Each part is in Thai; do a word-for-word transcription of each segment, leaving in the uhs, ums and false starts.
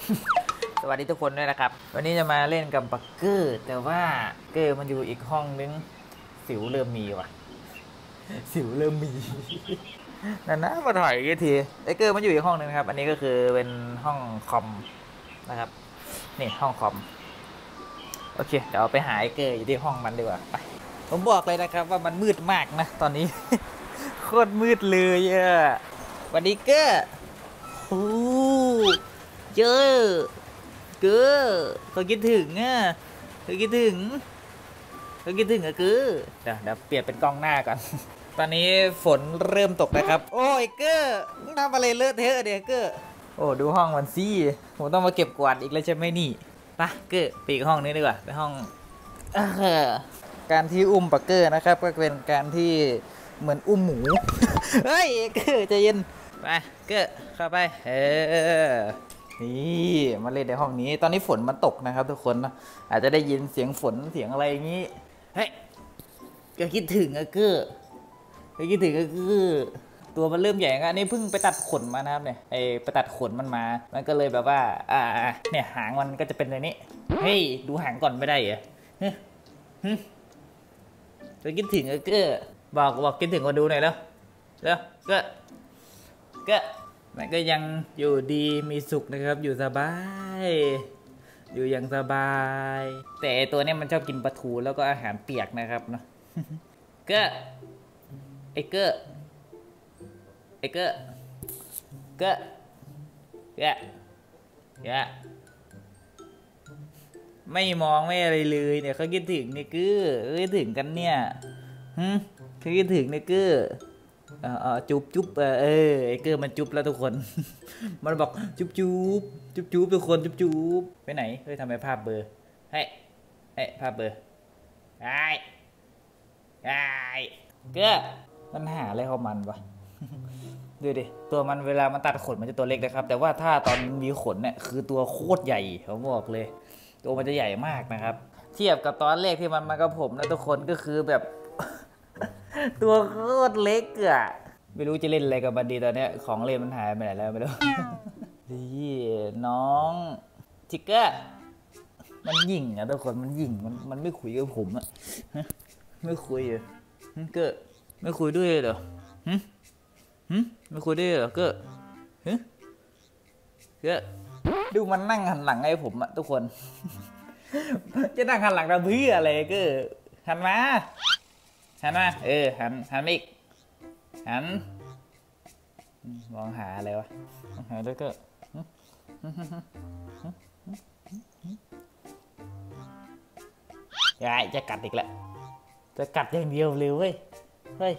สวัสดีทุกคนด้วยนะครับวันนี้จะมาเล่นกับบักเกอร์แต่ว่าเกอร์มันอยู่อีกห้องนึงสิวเริ่มมีว่ะสิวเริ่มมีนั่นนะมาถอยอีกทีไอเกอร์มันอยู่อีกห้องนึงครับอันนี้ก็คือเป็นห้องคอมนะครับนี่ห้องคอมโอเคเดี๋ยวไปหาไอเกอร์อยู่ที่ห้องมันดีกว่าไปผมบอกเลยนะครับว่ามันมืดมากนะตอนนี้ โคตรมืดเลยอ่ะวันนี้เกอร์โอ้เจอเกอเขาคิดถึงอ่ะเขาคิดถึงเขาคิดถึงอะเกอเดี๋ยวเดี๋ยวเปลี่ยนเป็นกล้องหน้าก่อน ตอนนี้ฝนเริ่มตกนะครับโอ้ยเกอมึงทำอะไรเลอะเทอะเดี๋ยวเกอโอ้ดูห้องมันสิผมต้องมาเก็บกวาดอีกแล้วใช่ไหมนี่ไปเกอไปอีกห้องนี้ดีกว่าไปห้องการที่อุ้มปักเกอร์นะครับก็เป็นการที่เหมือนอุ้มหมูเฮ้ยเกอใจเย็นไปเกอเข้าไปเออนี่มาเล่นในห้องนี้ตอนนี้ฝนมันตกนะครับทุกคนนะอาจจะได้ยินเสียงฝนเสียงอะไรอย่างนี้เฮ้ยก็คิดถึงอะเกอก็คิดถึงก็คือตัวมันเริ่มใหญ่กันอันนี้เพิ่งไปตัดขนมานะครับเนี่ยไอไปตัดขนมันมามันก็เลยแบบว่าอ่าเนี่ยหางมันก็จะเป็นแบบนี้เฮ้ยดูหางก่อนไม่ได้เหรอฮึฮึก็คิดถึงก็คือบอกบอกคิดถึงมาดูหน่อยแล้วแล้วก็ก็มันก็ยังอยู่ดีมีสุขนะครับอยู่สบายอยู่อย่างสบายแต่ตัวนี้มันชอบกินปลาทูแล้วก็อาหารเปียกนะครับเนาะก็ไอ้เกอไอ้เกอเกอแกแกไม่มองไม่อะไรเลยเนี่ยเขาคิดถึงเนี่ยกือคิดถึงกันเนี่ยฮึเขาคิดถึงเนี่ยกือเออจุ๊บจุ๊บเออไอ้เกอมันจุ๊บแล้วทุกคน มันบอกจุ๊บจุ๊บจุ๊บจุ๊บทุกคนจุ๊บจุ๊บไปไหนเฮ้ยทำไมภาพเบอร์เฮ้ยเฮ้ยภาพเบอร์ไอ้ไอ้เกอมันหาอะไรของมันวะ ดูดิตัวมันเวลามันตัดขนมันจะตัวเล็กนะครับแต่ว่าถ้าตอนมีขนเนี่ยคือตัวโคตรใหญ่เขาบอกเลยตัวมันจะใหญ่มากนะครับเทียบกับตอนแรกที่มันมากับผมนะทุกคนก็คือแบบ ตัวโคตรเล็กอะไม่รู้จะเล่นอะไรกับมันดีตอนนี้ของเล่นมันหายไปไหนแล้วไม่รู้ นี่น้องทิกเกอร์มันหยิ่งอะทุกคนมันหยิ่งมันมันไม่คุยกับผมอะไม่คุยเหรอเกอร์ไม่คุยด้วยเหรอฮึฮึไม่คุยด้วยเหรอเกอร์ฮึเกอร์ดูมันนั่งหันหลังให้ผมอะทุกคน จะนั่งหันหลังทำเพื่ออะไรเกอร์หันมาหันมาเออหันหันอีกหันมองหาอะไรวะมองหาด้วยเกอร์ยายจะกัดอีกแล้วจะกัดอย่างเดียวเลยเว้ยเฮ้ย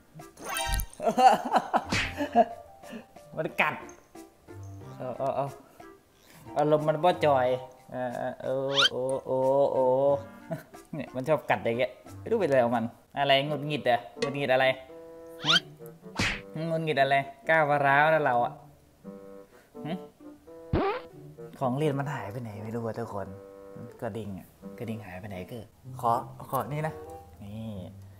มันกัดเออเออเอออารมณ์มันบ่จอยเออโอ้โอ้โอ้โอ้เนี่ยมันชอบกัดอย่างเงี้ยไม่รู้เป็นอะไรของมันอะไรงุดหงิดอะงุดหงิดอะไรงุดหงิดอะไรก้าวร้าวนะเราอะของเล่นมันหายไปไหนไม่รู้ว่าทุกคนกระดิ่งอะกระดิ่งหายไปไหนเกิดขอขอนี่นะนี่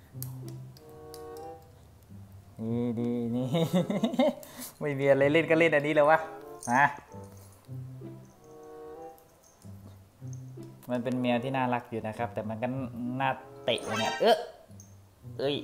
นี่ดีนี่ ไม่มีอะไรเล่นก็เล่นอันนี้เลยวะนะมันเป็นแมวที่น่ารักอยู่นะครับแต่มันก็น่าเตะเนี่ยเออเอ้ย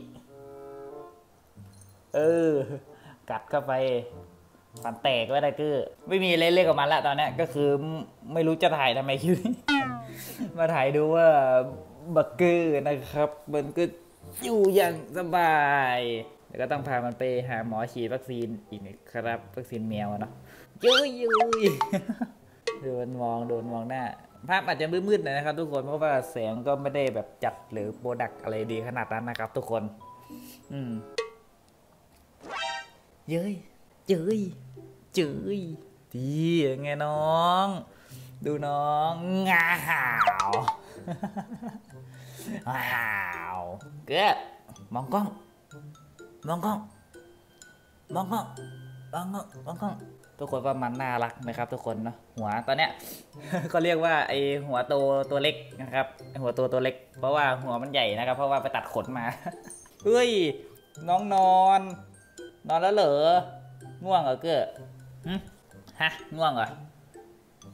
เออกัดเข้าไปฟันแตกไว้ได้คือไม่มีอะไรเล่นกับมันละตอนนี้ก็คือไม่รู้จะถ่ายทำไมคิวนี้ มาถ่ายดูว่าบักเกอร์นะครับมันก็อยู่อย่างสบายแล้วก็ต้องพามันไปหาหมอฉีดวัคซีนอีกนะครับวัคซีนแมวเนาะยุยยุยโดนมองโดนมองหน้าภาพอาจจะมืดๆหน่อยนะครับทุกคนเพราะว่าแสงก็ไม่ได้แบบจัดหรือโปรดักอะไรดีขนาดนั้นนะครับทุกคนอืมเย้ยเย้ยเย้ยดีไงน้องดูน้องงาหาวว้าวเก้อมองกล้องมองกล้องมองกล้องมองกล้องมองกล้องทุกคนว่ามันน่ารักนะครับทุกคนเนาะหัวตอนเนี้ย ก็เรียกว่าไอหัวโตตัวเล็กนะครับหัวโตตัวเล็กเพราะว่าหัวมันใหญ่นะครับเพราะว่าไปตัดขนมา เฮ้ยน้องนอนนอนแล้วเหรอง่วงเหรอเก้อฮะง่วงเหรอ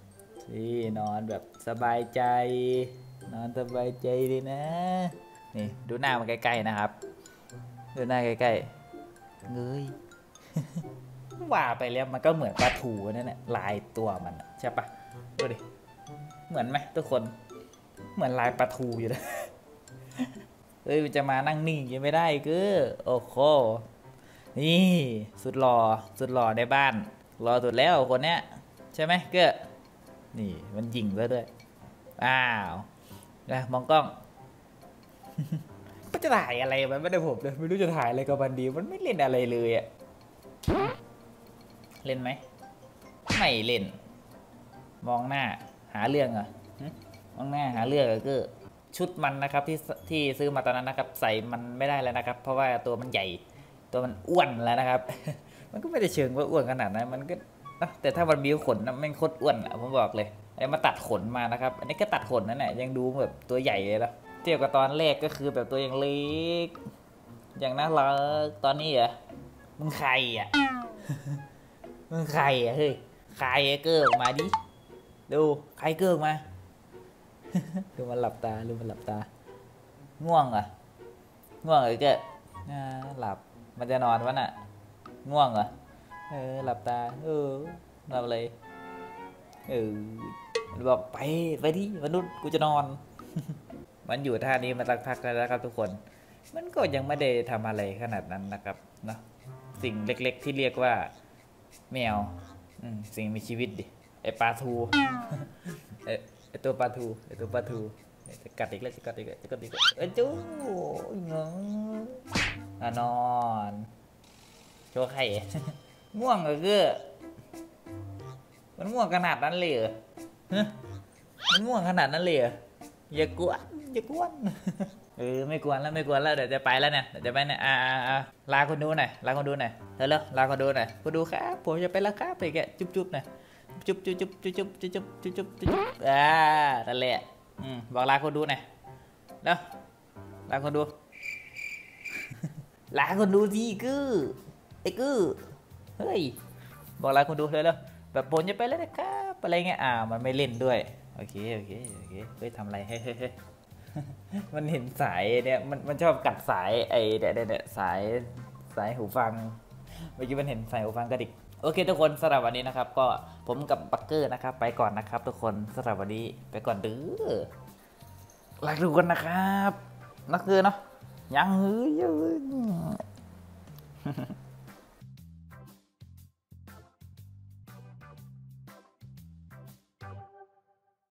นี่นอนแบบสบายใจนอนสบายใจเลยนะนี่ดูหน้ามันใกล้ๆนะครับดูหน้าใกล้ๆเงย ว่าไปแล้วมันก็เหมือนปลาทูนั่นแหละลายตัวมันใช่ปะดูดิเหมือนไหมทุกคนเหมือนลายปลาทูอยู่นะเอ้ยจะมานั่งนิ่งยังไม่ได้ก็โอ้โหนี่สุดหล่อสุดหล่อในบ้านรอสุดแล้วคนเนี้ยใช่ไหมก็นี่มันยิงซะด้วยอ้าวนะมองกล้องมันจะถ่ายอะไรมันไม่ได้ผมเลยไม่รู้จะถ่ายอะไรกับมันดีมันไม่เล่นอะไรเลยอะเล่นไหมไม่เล่นมองหน้าหาเรื่องอ่ะมองหน้าหาเรื่องก็ชุดมันนะครับที่ที่ซื้อมาตอนนั้นนะครับใส่มันไม่ได้แล้วนะครับเพราะว่าตัวมันใหญ่ตัวมันอ้วนแล้วนะครับ มันก็ไม่ได้เชิงว่าอ้วนขนาดนั้นมันก็แต่ถ้ามันมีขนนะมันโคตรอ้วนอ่ะผมบอกเลยไอ้มาตัดขนมานะครับอันนี้ก็ตัดขนนั่นแหละยังดูแบบตัวใหญ่เลยนะเทียบกับตอนแรกก็คือแบบตัวยังเล็กอย่างน่ารักตอนนี้อ่ะมึงใครอ่ะ มึงใครอ่ะเฮ้ยใครเกิร์กมาดิดูใครเกิร์กมาดูมันหลับตาดูมันหลับตาง่วงอ่ะง่วงไอ้เจ๊หลับมันจะนอนวะน่ะง่วงเหรอเออหลับตาเออหลับเลยเออมันบอกไปไปที่มนุษย์กูจะนอน มันอยู่ท่านี้มาสักพักแล้วนะครับทุกคนมันก็ยังไม่ได้ทำอะไรขนาดนั้นนะครับเนาะสิ่งเล็กๆที่เรียกว่าแมวสิ่งมีชีวิตดิไอปลาทูไอตัวปลาทูไอตัวปลาทูจะกัดอีกแล้วจะกัดอีกแล้วจะกัดอีกแล้วเอ้ยจู้งงนอนโชว์ไข่ง่วงเหรอเก้อมันง่วงขนาดนั้นเลยเหรอมันง่วงขนาดนั้นเลยเหรออย่ากวนอย่ากวนเออไม่กวนแล้วไม่กวนแล้วเดี๋ยวจะไปแล้วเนี่ยเดี๋ยวจะไปเนี่ยอ่าอ่าลาคนดูหน่อยลาคนดูหน่อยเร็วๆลาคนดูหน่อยคนดูครับผมจะไปแล้วครับไปแกจุ๊บจุ๊บหน่อยจุ๊บจุ๊บจุ๊บจุ๊บจุ๊บจุ๊บจุ๊บจุ๊บจุ๊บจุ๊บอ่านั่นแหละอืมบอกลาคนดูหน่อยเร็วลาคนดูลาคนดูสิกือไอ้กือเฮ้ยบอกลาคนดูเลยแล้วแบบผมจะไปแล้วนะครับอะไรเงี้ยอ่ามันไม่เล่นด้วยโอเคโอเคโอเคเฮ้ยทำอะไรเฮ้ยเฮ้ยมันเห็นสายเนี่ยมันมันชอบกัดสายไอ้เด็ดเด็ดสายสายหูฟังเมื่อกี้มันเห็นสายหูฟังกระดิกโอเคทุกคนสำหรับวันนี้นะครับก็ผมกับบักเกอร์นะครับไปก่อนนะครับทุกคนสำหรับวันนี้ไปก่อนเด้อรักทุกคนนะครับนักเกอร์เนาะยังเฮ้ย